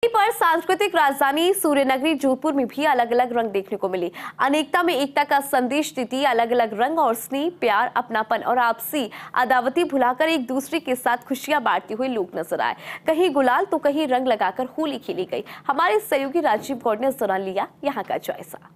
पर सांस्कृतिक राजधानी सूर्यनगरी जोधपुर में भी अलग अलग रंग देखने को मिली। अनेकता में एकता का संदेश देती अलग अलग रंग और स्नेह, प्यार, अपनापन और आपसी अदावती भुलाकर एक दूसरे के साथ खुशियां बांटते हुए लोग नजर आए। कहीं गुलाल तो कहीं रंग लगाकर होली खेली गई। हमारे सहयोगी राजीव गौड़ ने इस दौरान लिया यहाँ का जायजा।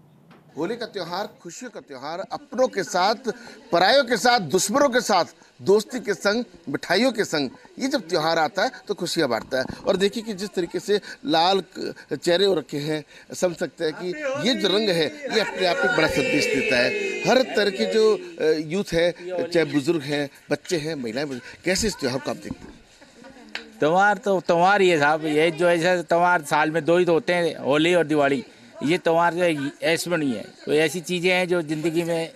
होली का त्योहार खुशियों का त्योहार, अपनों के साथ, परायों के साथ, दुश्मनों के साथ, दोस्ती के संग, मिठाइयों के संग ये जब त्योहार आता है तो खुशियां बांटता है। और देखिए कि जिस तरीके से लाल चेहरे हो रखे हैं, समझ सकते हैं कि ये जो रंग है ये अपने आप में बड़ा संदेश देता है। हर तरह के जो यूथ है, चाहे बुजुर्ग हैं, बच्चे हैं, महिलाएं, कैसे इस त्योहार को आप देखते हैं? त्योहार तो त्योहार ही है साहब। ये जो ऐसा त्योहार साल में 2 ही तो होते हैं, होली और दिवाली। ये त्योहार जो है ऐसे नहीं है, कोई ऐसी चीज़ें हैं जो ज़िंदगी में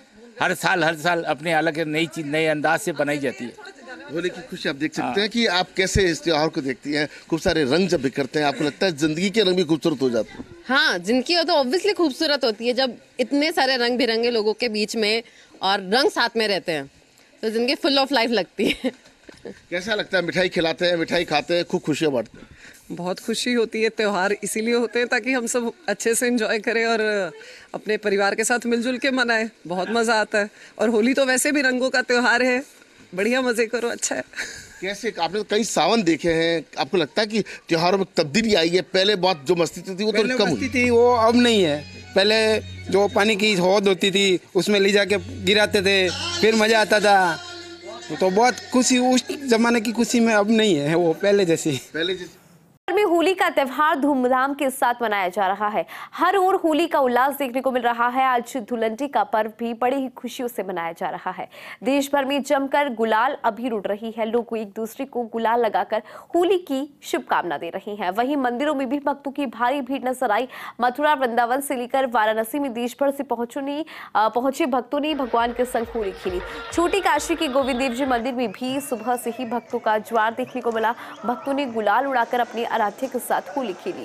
हर साल अपने अलग नई चीज़, नए अंदाज से बनाई जाती है। होली की खुशी आप देख सकते हैं कि आप कैसे इस त्योहार को देखती हैं। खूब सारे रंग जब बिखरते हैं, आपको लगता है जिंदगी के रंग भी खूबसूरत हो जाते हैं? हाँ, जिंदगी हो तो ऑब्वियसली खूबसूरत होती है जब इतने सारे रंग बिरंगे लोगों के बीच में और रंग साथ में रहते हैं तो जिंदगी फुल ऑफ लाइफ लगती है। कैसा लगता है? मिठाई खिलाते हैं, मिठाई खाते हैं, खूब खुशियाँ बांटते हैं। बहुत खुशी होती है। त्यौहार इसीलिए होते हैं ताकि हम सब अच्छे से एंजॉय करें और अपने परिवार के साथ मिलजुल के मनाएं। बहुत मज़ा आता है। और होली तो वैसे भी रंगों का त्यौहार है, बढ़िया मज़े करो, अच्छा है। कैसे आपने तो कई सावन देखे हैं, आपको लगता है कि त्योहारों में तब्दीली आई है? पहले बहुत जो मस्ती थी वो तो कम थी, वो अब नहीं है। पहले जो पानी की हौद होती थी उसमें ले जाके गिराते थे, फिर मज़ा आता था। तो बहुत खुशी उस जमाने की खुशी में अब नहीं है वो पहले जैसी। में होली का त्यौहार धूमधाम के साथ मनाया जा रहा है। हर ओर होली का उल्लास देखने को मिल रहा है। आज धुलंडी का पर्व भी बड़ी ही खुशियों से मनाया जा रहा है। देश भर में जमकर गुलाल अबीर उड़ रही है। लोग एक दूसरे को गुलाल लगाकर होली की शुभकामना दे रहे हैं। वहीं मंदिरों में भी भक्तों की भारी भीड़ नजर आई। मथुरा, वृंदावन से लेकर वाराणसी में देश भर से पहुंचे भक्तों ने भगवान के संग होली खेली। छोटी काशी के गोविंद देव जी मंदिर में भी सुबह से ही भक्तों का ज्वार देखने को मिला। भक्तों ने गुलाल उड़ाकर अपने आराध्य के साथ होली खेली।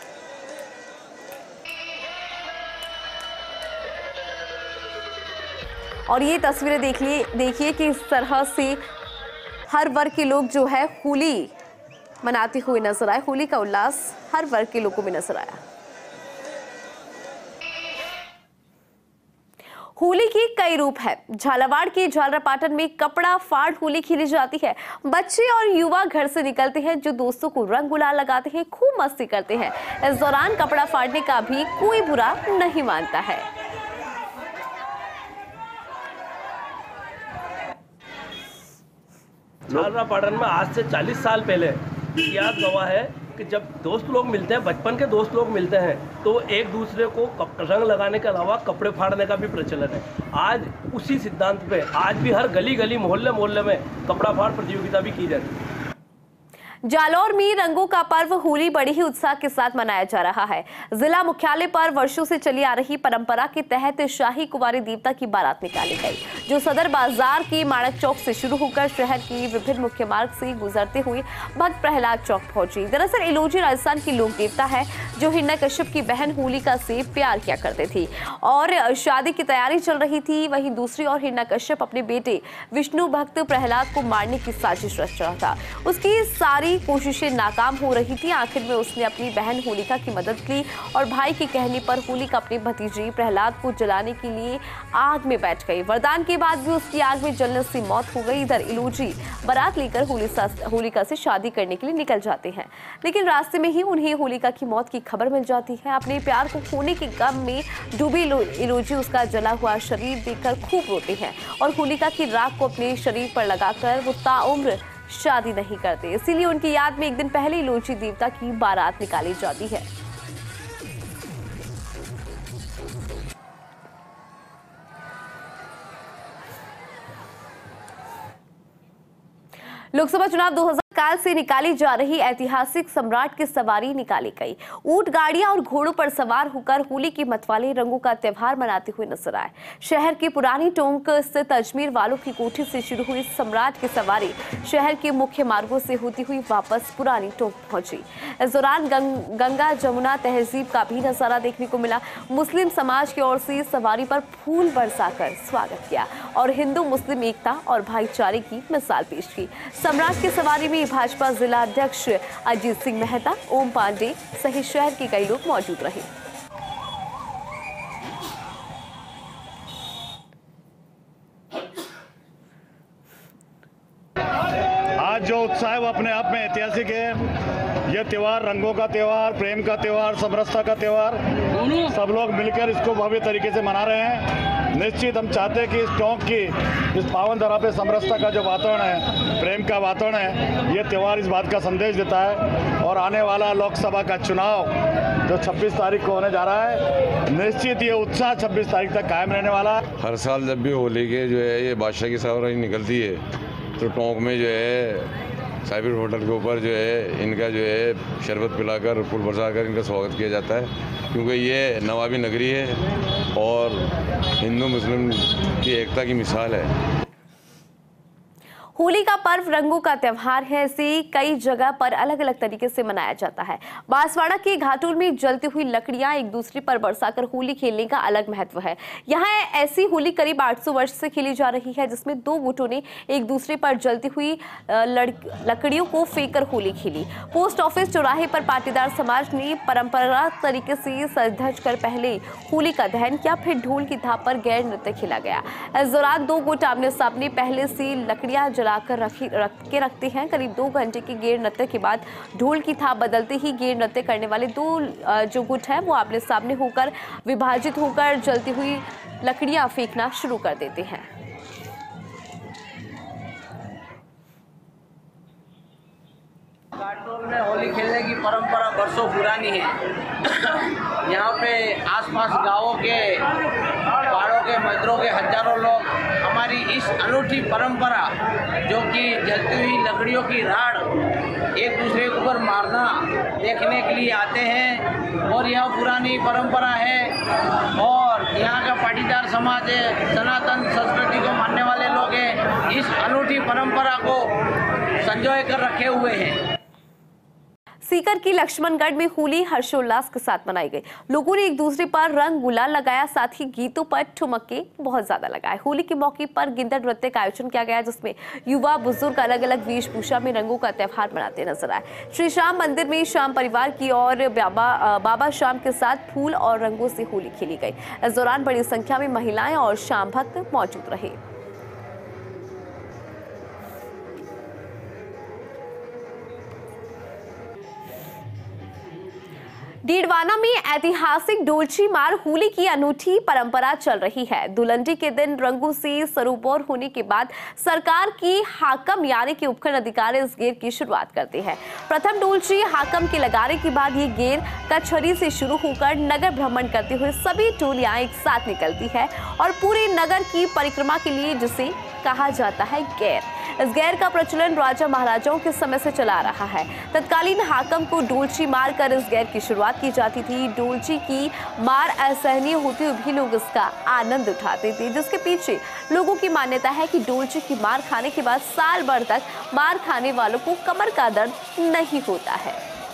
और ये तस्वीरें देखिए कि इस तरह से हर वर्ग के लोग जो है होली मनाते हुए नजर आए। होली का उल्लास हर वर्ग के लोगों में नजर आया। होली के कई रूप है। झालावाड़ के झालरापाटन में कपड़ा फाड़ होली खेली जाती है। बच्चे और युवा घर से निकलते हैं जो दोस्तों को रंग गुलाल लगाते हैं, खूब मस्ती करते हैं। इस दौरान कपड़ा फाड़ने का भी कोई बुरा नहीं मानता है। झालरापाटन में आज से 40 साल पहले इतिहास गवाह है कि जब दोस्त लोग मिलते हैं, बचपन के दोस्त लोग मिलते हैं, तो एक दूसरे को रंग लगाने के अलावा कपड़े फाड़ने का भी प्रचलन है। आज उसी सिद्धांत पे आज भी हर गली गली, मोहल्ले मोहल्ले में कपड़ा फाड़ प्रतियोगिता भी की जाती है। जालौर में रंगों का पर्व होली बड़े ही उत्साह के साथ मनाया जा रहा है। जिला मुख्यालय पर वर्षों से चली आ रही परंपरा के तहत शाही कुंवारी देवता की बारात निकाली गई, जो सदर बाजार के माणक चौक से शुरू होकर शहर की विभिन्न मुख्य मार्ग से गुजरते हुए भक्त प्रहलाद चौक पहुंची। दरअसल इलोजी राजस्थान की लोक देवता है जो हिरण्यकश्यप की बहन होलिका से प्यार किया करते थे और शादी की तैयारी चल रही थी। वहीं दूसरी ओर हिरण्यकश्यप अपने बेटे विष्णु भक्त प्रहलाद को मारने की साजिश रच रहा था। उसकी सारी कोशिशें नाकाम हो रही थी। आखिर में उसने अपनी बहन होलिका की मदद की और भाई के कहने पर होलिका अपने भतीजे प्रहलाद को जलाने के लिए आग में बैठ गई। वरदान के बाद भी उसकी आग में जलने से मौत हो गई। इधर इलोजी बारात लेकर होलिका से शादी करने के लिए निकल जाते हैं, लेकिन रास्ते में ही उन्हें होलिका की मौत की खबर मिल जाती है। अपने प्यार को खोने के गम में डूबे इलोजी उसका जला हुआ शरीर देखकर खूब रोते हैं और होलिका की राख को अपने शरीर पर लगाकर वो ताउम्र शादी नहीं करते। इसीलिए उनकी याद में एक दिन पहले इलोजी देवता की बारात निकाली जाती है। लोकसभा चुनाव 2000 काल से निकाली जा रही ऐतिहासिक सम्राट की सवारी निकाली गई। ऊंट, गाड़ियां और घोड़ों पर सवार होकर होली के मतवाले रंगों का त्यौहार मनाते हुए नजर आए। शहर की पुरानी टोंक स्थित अजमेर वालों की कोठी से शुरू हुई सम्राट की सवारी शहर के मुख्य मार्गों से होती हुई वापस पुरानी टोंक पहुंची। इस दौरान गंगा जमुना तहजीब का भी नजारा देखने को मिला। मुस्लिम समाज की ओर से सवारी पर फूल बरसाकर स्वागत किया और हिंदू मुस्लिम एकता और भाईचारे की मिसाल पेश की। सम्राट की सवारी में भाजपा जिला अध्यक्ष अजीत सिंह मेहता, ओम पांडे सहित शहर के कई लोग मौजूद रहे। आज जो उत्साह है वो अपने आप में ऐतिहासिक है। यह त्यौहार रंगों का त्यौहार, प्रेम का त्यौहार, समरसता का त्यौहार, सब लोग मिलकर इसको भव्य तरीके से मना रहे हैं। निश्चित हम चाहते हैं कि इस टोंक की इस पावन धरा पे समरसता का जो वातावरण है, प्रेम का वातावरण है, ये त्यौहार इस बात का संदेश देता है। और आने वाला लोकसभा का चुनाव जो 26 तारीख को होने जा रहा है, निश्चित ये उत्साह 26 तारीख तक कायम रहने वाला है। हर साल जब भी होली के जो है ये बादशाह की सवारी निकलती है तो टोंक में जो है साइबर होटल के ऊपर जो है इनका जो है शरबत पिलाकर फूल बरसाकर इनका स्वागत किया जाता है, क्योंकि ये नवाबी नगरी है और हिंदू मुस्लिम की एकता की मिसाल है। होली का पर्व रंगों का त्यौहार है। इसे कई जगह पर अलग अलग तरीके से मनाया जाता है। बांसवाड़ा के घाटोल में जलती हुई लकड़ियां एक दूसरे पर बरसाकर होली खेलने का अलग महत्व है। यहाँ ऐसी होली करीब 800 वर्ष से खेली जा रही है, जिसमें दो गुटों ने एक दूसरे पर जलती हुई लकड़ियों को फेंककर होली खेली। पोस्ट ऑफिस चौराहे पर पाटीदार समाज ने परंपरागत तरीके से सज धज कर पहले होली का दहन किया, फिर ढोल की थाप पर गैर नृत्य खेला गया। इस दौरान दो गुट आमने सामने पहले से लकड़ियां लाकर रखते हैं। करीब 2 घंटे के गेर नृत्य के बाद ढोल की थाप बदलते ही गेर नृत्य करने वाले दो जो गुट हैं वो आमने सामने होकर विभाजित होकर जलती हुई लकड़ियां फेंकना शुरू कर देते हैं। घाटोल में होली खेलने की परंपरा बरसों पुरानी है। यहाँ पे आसपास गांवों के पहाड़ों के मजरों के हजारों लोग हमारी इस अनूठी परंपरा जो कि जलती हुई लकड़ियों की राड़ एक दूसरे के ऊपर मारना देखने के लिए आते हैं। और यह पुरानी परंपरा है और यहाँ का पाटीदार समाज है, सनातन संस्कृति को मानने वाले लोग हैं, इस अनूठी परंपरा को संजोए कर रखे हुए हैं। सीकर की लक्ष्मणगढ़ में होली हर्षोल्लास के साथ मनाई गई। लोगों ने एक दूसरे पर रंग गुलाल लगाया, साथ ही गीतों पर ठुमके बहुत ज्यादा लगाए। होली के मौके पर गिंदड़ नृत्य का आयोजन किया गया, जिसमें युवा बुजुर्ग अलग अलग वेशभूषा में रंगों का त्यौहार मनाते नजर आए। श्री श्याम मंदिर में श्याम परिवार की और बाबा श्याम के साथ फूल और रंगों से होली खेली गई। इस दौरान बड़ी संख्या में महिलाएं और श्याम भक्त मौजूद रहे। डीडवाना में ऐतिहासिक डोलची मार होली की अनूठी परंपरा चल रही है। दुलंडी के दिन रंगों से सरोबोर होने के बाद सरकार की हाकम यानी कि उपखंड अधिकारी इस गेर की शुरुआत करते हैं। प्रथम डोलची हाकम के लगाने के बाद ये गेर कचहरी से शुरू होकर नगर भ्रमण करते हुए सभी टोलियां एक साथ निकलती है और पूरे नगर की परिक्रमा के लिए जिसे कहा जाता है गैर। इस गैर का प्रचलन राजा महाराजाओं के समय से चला रहा है। तत्कालीन हाकम को डोलची मार कर इस गैर की शुरुआत की जाती थी। डोलची की मार असहनीय होते हुए भी लोग इसका आनंद उठाते थे, जिसके पीछे लोगों की मान्यता है कि डोलची की मार खाने के बाद साल भर तक मार खाने वालों को कमर का दर्द नहीं होता है।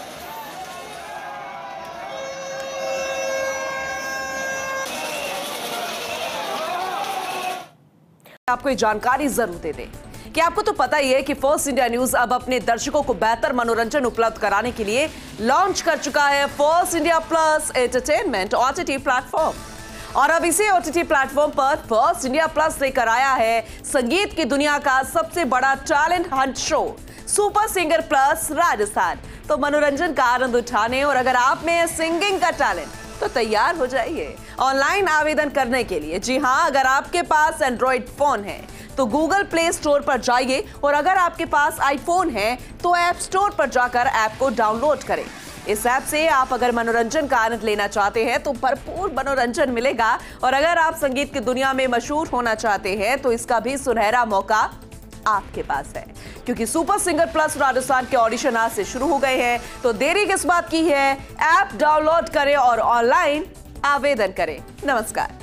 आपको ये जानकारी जरूर दे दें कि आपको तो पता ही है कि फर्स्ट इंडिया न्यूज अब अपने दर्शकों को बेहतर मनोरंजन उपलब्ध कराने के लिए लॉन्च कर चुका है first India plus entertainment OTT platform. और अब इसी OTT प्लेटफॉर्म पर फर्स्ट इंडिया प्लस लेकर आया है संगीत की दुनिया का सबसे बड़ा talent hunt show super singer plus Rajasthan. तो मनोरंजन का आनंद उठाने और अगर आप में है सिंगिंग का टैलेंट तो तैयार हो जाइए ऑनलाइन आवेदन करने के लिए। जी हां, अगर आपके पास एंड्रॉइड फोन है तो गूगल प्ले स्टोर पर जाइए और अगर आपके पास आईफोन है तो ऐप स्टोर पर जाकर ऐप को डाउनलोड करें। इस ऐप से आप अगर मनोरंजन का आनंद लेना चाहते हैं तो भरपूर मनोरंजन मिलेगा और अगर आप संगीत की दुनिया में मशहूर होना चाहते हैं तो इसका भी सुनहरा मौका आपके पास है, क्योंकि सुपर सिंगर प्लस राजस्थान के ऑडिशन आज से शुरू हो गए हैं। तो देरी किस बात की है, ऐप डाउनलोड करें और ऑनलाइन आवेदन करें। नमस्कार।